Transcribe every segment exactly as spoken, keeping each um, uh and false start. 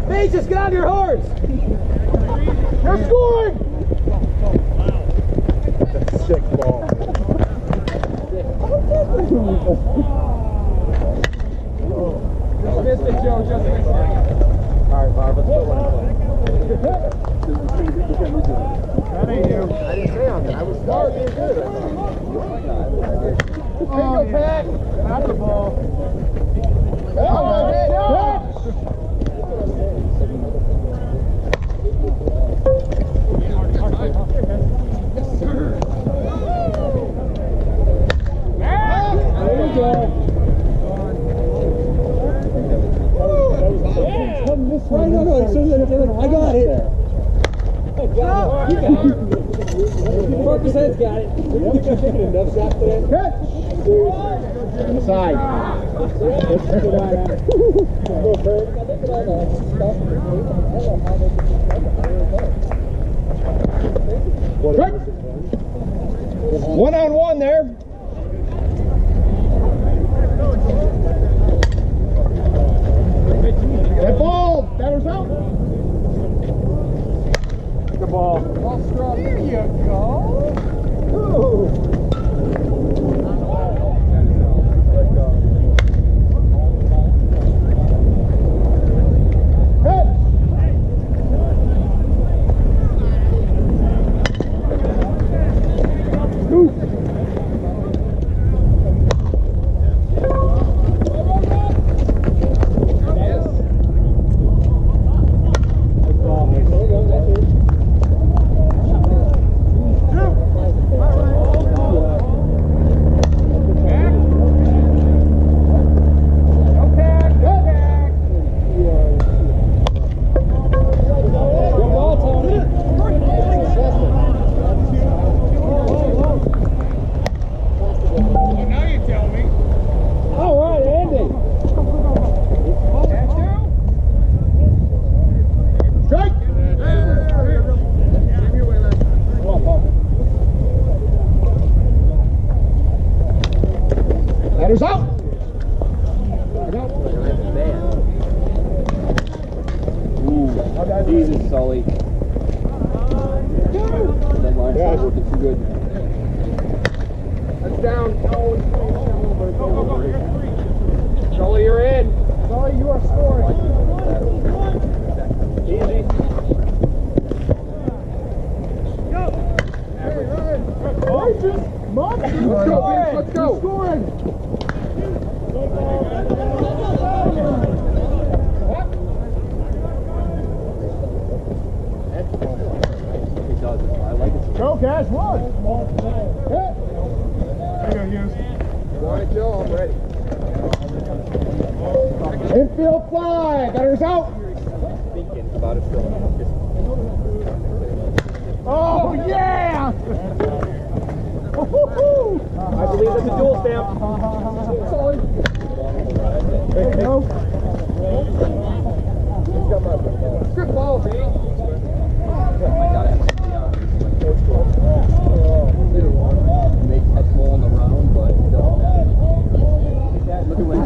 Mages, get on your horse! You're scoring! That's a sick ball. Just missed it, Joe. Just missed it. Alright, Bob, let's go one That ain't you. I didn't say on that. I was smart. You're good. Bingo pack. That's the ball. Oh, Catch! There you go. Right, no, no, as soon as I got it. I got it. You got it. four percent's got it. Enough shots for that? Catch! Side. One on one there. That ball, batter's out. The ball. Ball struck. There you go. Ooh. Batter's out. Ooh, Jesus, Sully. That line's not working too good. That's down. Sully, you're in. Sully, you are scoring. Easy. Go. Let's go, Vince. Let's go. Scoring. Go, Cash, one. Hit. There you go, Hughes. Want it, Joe? I'm ready. Infield fly. Batter's out. Thinking about it still. Oh, yeah. I believe that's a dual stamp. Sorry. There you go. Good ball, B. Make that ball on the round, but it doesn't matter. Look at when.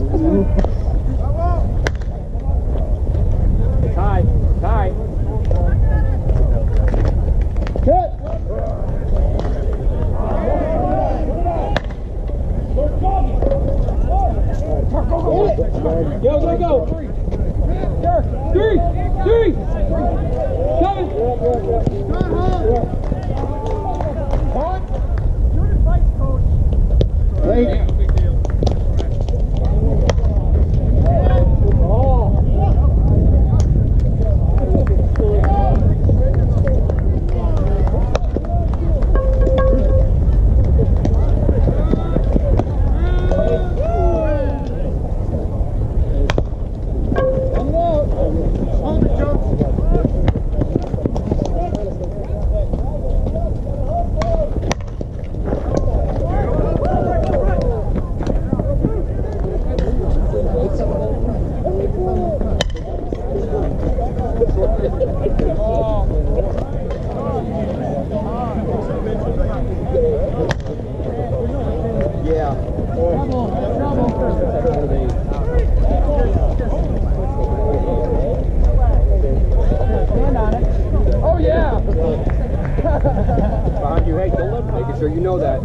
Tie. Tie. Hit. Go, go, go. Three. Three. Coming. Late.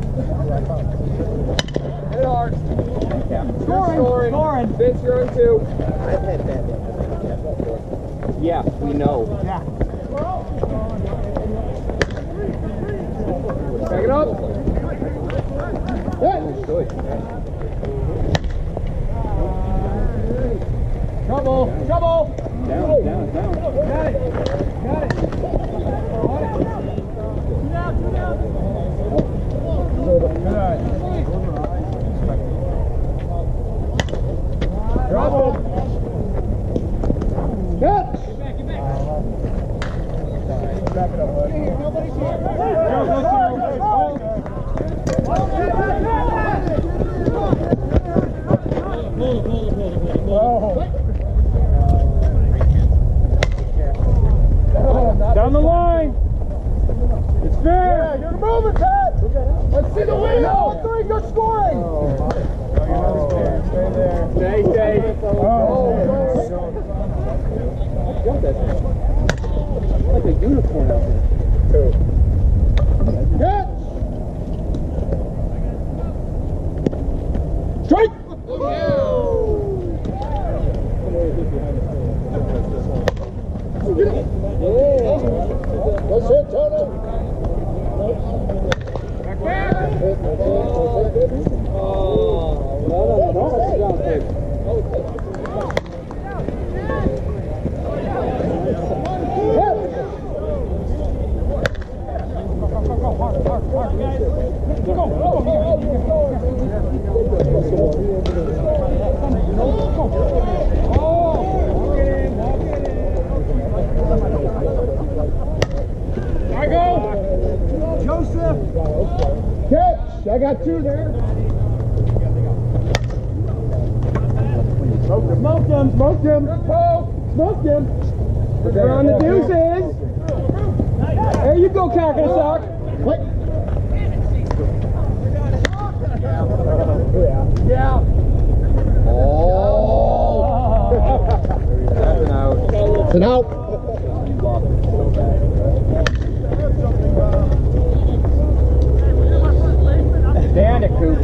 Hit it hard. Scoring. Scoring. Scoring. Vince, you're on two. I've had bad luck. Yeah, we know. Yeah. Back it up. Trouble. Trouble. Down, down, down. Got it. Got it. Trouble. Catch. Back it up, bud. Nobody's here. Down the line. It's fair. Yeah, you're moving, Pat. Let's see the wheel. All three, good scoring. Stay there. Stay, stay. Oh, Like a unicorn out there. catch. Strike. That's it, Tony. Catch. I got two there. Smoked him. Smoked him. Smoked him. We're on the deuces. There you go, cock and sock. Wait. Yeah. Oh. That's an out. It's an out. Stand it, Coop.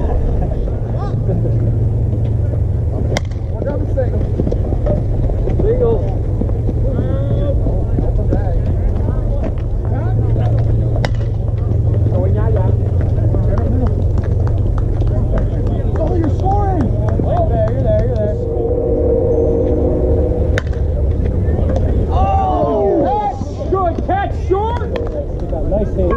We're going to sing. Singles. Oh, you're scoring. You're there, you're there, you're there. Oh! Good catch, short! Nice hit.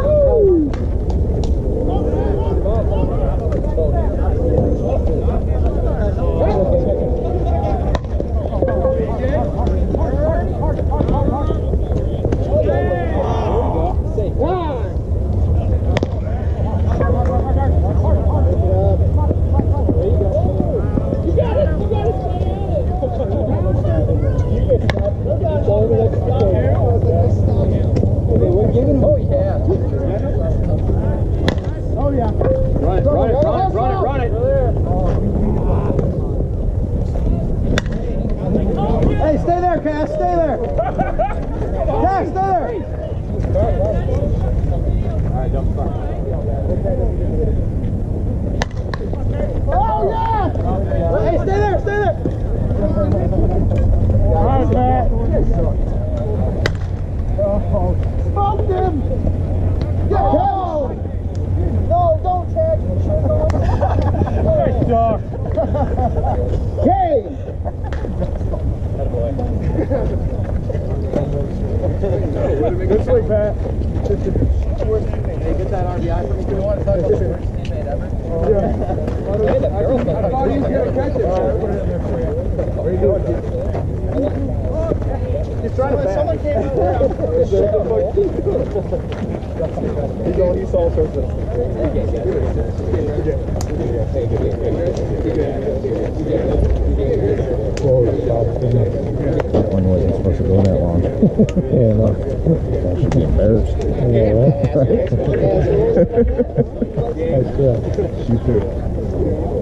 Oh, yeah. Run it, run it, run it, run it, run it. Hey, stay there, Cass, stay there. Cass, stay there. All right, jump start. Oh, yeah. Hey, stay there, stay there. All right, Pat. Oh, smoked him. Go. No, don't tag me. Nice dog. Game. Good swing, Pat. Hey, get that R B I for me. You want to touch it? Yeah. I thought he was going to catch it. Where you going? He's trying to bat. Someone came out there. He's going, he saw something. That one wasn't supposed to go that long. Yeah, no. I should be embarrassed. Yeah, right? Nice job. You too.